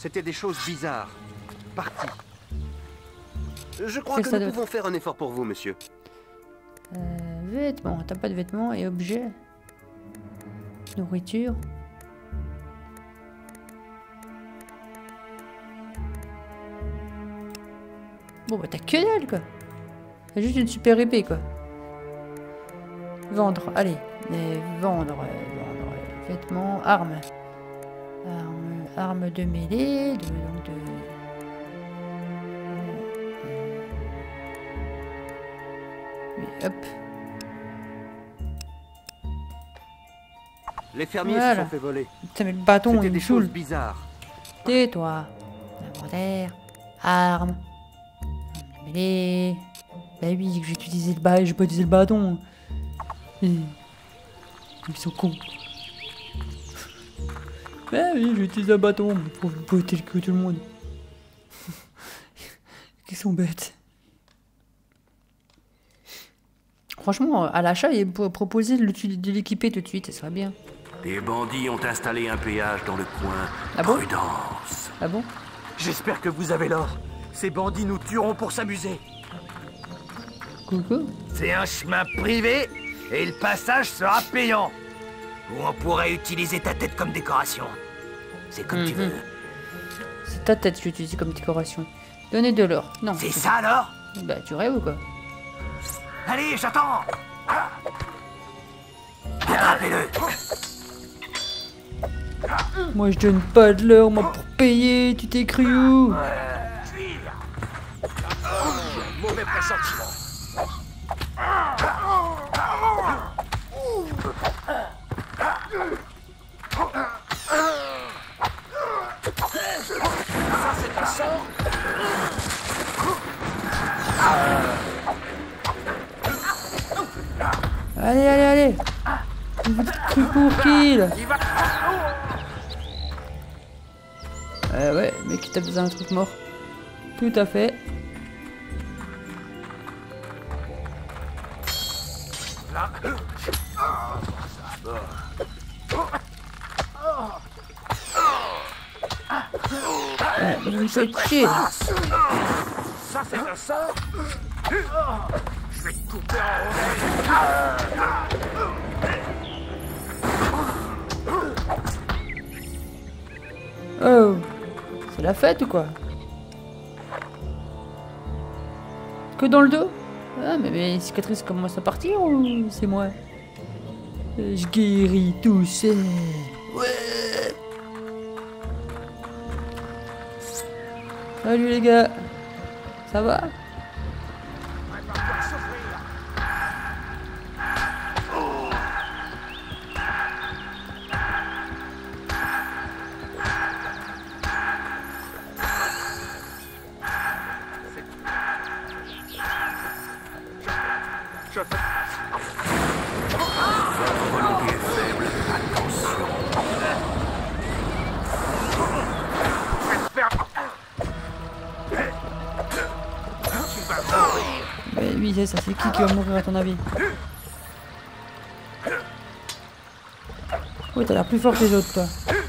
C'était des choses bizarres. Parties. Je crois Qu'est-ce que que ça nous doit pouvons faire un effort pour vous, monsieur. Vêtements. T'as pas de vêtements et objets. Nourriture. Bon bah t'as que dalle quoi. T'as juste une super épée quoi. Vendre, allez. Vendre. Vêtements, armes. Armes de mêlée, Oui, hop. Les fermiers se Voilà. sont fait voler. Putain mais le bâton C'était il me des choses saoule. bizarres. Tais-toi. Inventaire. Armes. Armes de mêlée. Bah oui, j'ai utilisé le bâton, j'ai pas utilisé le bâton. Ils sont cons. Bah oui, j'ai utilisé un bâton pour botter le cul tout le monde. Ils sont bêtes. Franchement, à l'achat, il est proposé de l'équiper tout de suite, ça serait bien. Les bandits ont installé un péage dans le coin. Ah bon? Prudence. Ah bon? J'espère que vous avez l'or. Ces bandits nous tueront pour s'amuser. Coucou. C'est un chemin privé et le passage sera payant. Ou on pourrait utiliser ta tête comme décoration. C'est comme tu veux. C'est ta tête que j'utilise comme décoration. Donnez de l'or. Non. C'est ça alors? Bah tu rêves ou quoi? Allez, j'attends. Attrapez-le. Moi je donne pas de l'or, moi pour payer, tu t'es cru où? Mauvais pressentiment. Ça c'est un sort. Allez, allez, allez! Vous êtes cru pour qui là? Ouais, mais qui tape dans un truc mort. Tout à fait. Je me fais chier. Ça c'est un sort. Je vais te couper en Oh, c'est la fête ou quoi? Que dans le dos? Ah, mais mes cicatrices commencent à partir ou c'est moi? Je guéris tout seul. Ouais. Salut les gars. Ça va? Votre volonté est faible. Attention. Mais oui, c'est ça, c'est qui va mourir à ton avis? Oui, t'as l'air plus fort que les autres, toi.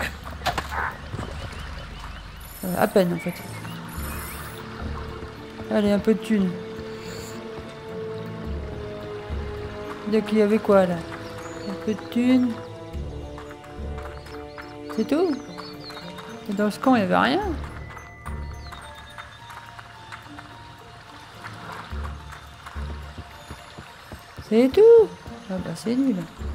À peine, en fait. Allez, un peu de thunes. Donc, il y avait quoi, là? Un peu de thunes. C'est tout? Et dans ce camp, il n'y avait rien? C'est tout? Ah bah, c'est nul.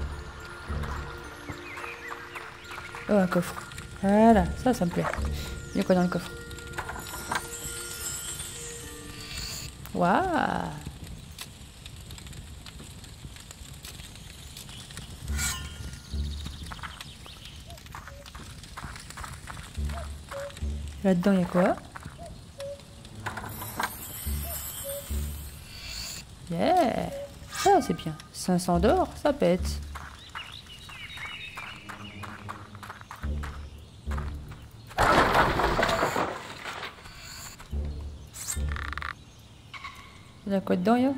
Oh, un coffre. Voilà, ça me plaît. Il y a quoi dans le coffre? Waouh! Là-dedans, il y a quoi? Yeah! Ça, c'est bien. 500 d'or, ça pète. Il y a quoi dedans, yo?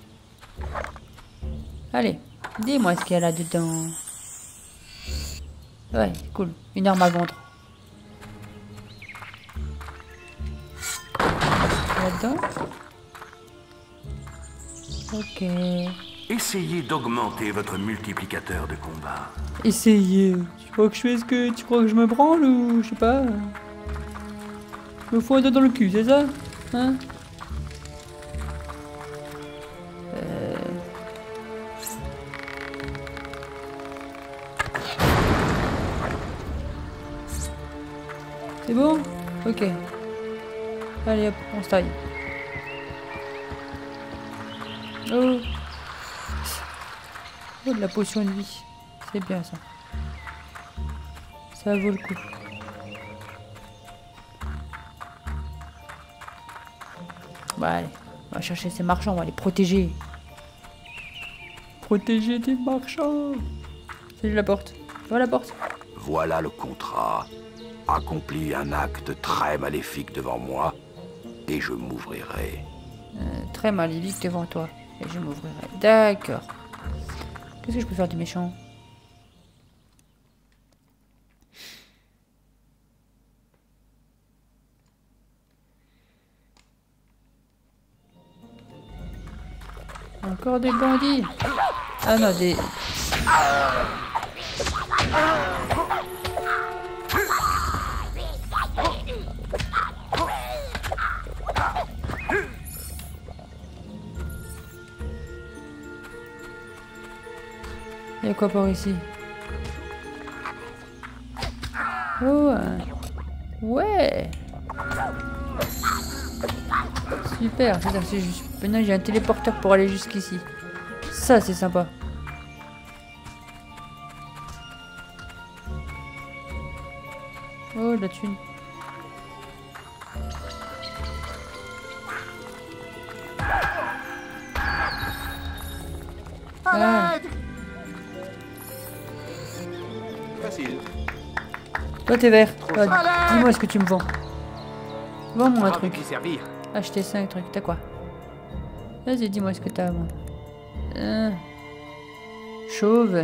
Allez, dis-moi ce qu'il y a là-dedans. Ouais, cool. Une arme à vendre. là-dedans. Ok. Essayez d'augmenter votre multiplicateur de combat. Essayez. Tu crois que je fais ce que... Tu crois que je me branle ou... Je sais pas. Je me fous un doigt dans le cul, c'est ça? Hein? C'est bon? Ok. Allez hop, on se taille. Oh. Oh, de la potion de vie. C'est bien ça. Ça vaut le coup. Bah allez, on va chercher ces marchands, on va les protéger. Protéger des marchands. C'est la porte. Tu vois la porte? Voilà le contrat. Accomplis un acte très maléfique devant moi, et je m'ouvrirai. Très maléfique devant toi. Et je m'ouvrirai. D'accord. Qu'est-ce que je peux faire du méchant? Encore des bandits. Ah non, des... Il y a quoi par ici? Oh, ouais. Super, c'est-à-dire que maintenant j'ai un téléporteur pour aller jusqu'ici. Ça c'est sympa. Oh la thune. Ah. Facile. Toi t'es vert. Ah, dis-moi ce que tu me vends. Vends-moi un truc. Servir. Acheter 5 trucs. T'as quoi? Vas-y, dis-moi ce que t'as à moi. Chauve.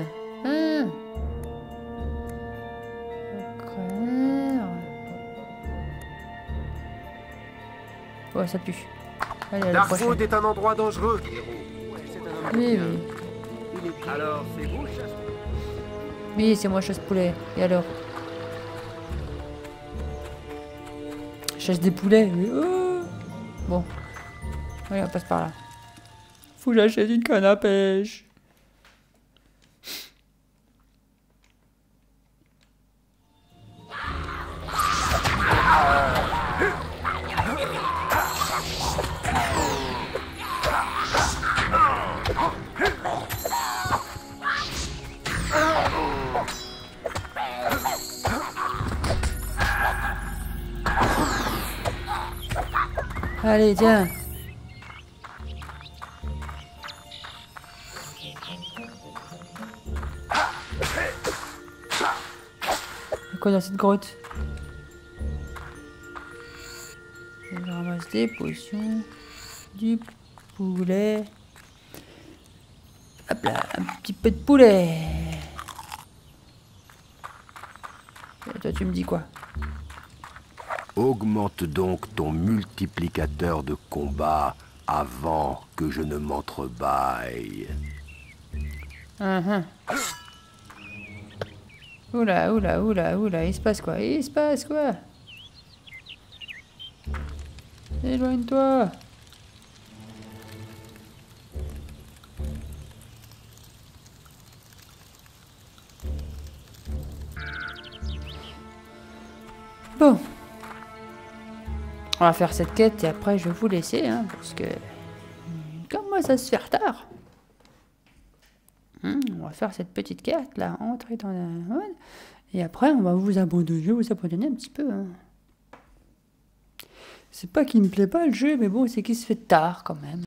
Ouais, ça pue. Allez, à la prochaine. Darkwood est un endroit dangereux. Oui, oui. Alors, c'est vous, chasse. Oui, c'est moi, chasse poulet. Et alors? Chasse des poulets. Oui. Oh. Bon. Oui, on passe par là. Faut que j'achète une canne à pêche. Allez, tiens. C'est quoi dans cette grotte? Je ramasse des potions, du poulet. Hop là, un petit peu de poulet. Et toi, tu me dis quoi? Augmente donc ton multiplicateur de combat avant que je ne m'entrebâille. Oula, oula, oula, oula, il se passe quoi? Il se passe quoi? Éloigne-toi! Bon. On va faire cette quête et après je vais vous laisser, hein, parce que... Comme moi ça se fait tard. On va faire cette petite quête là, entrer dans la... Et après on va vous abandonner, je vais vous abandonner un petit peu. Hein. C'est pas qu'il me plaît pas le jeu, mais bon, c'est qu'il se fait tard quand même.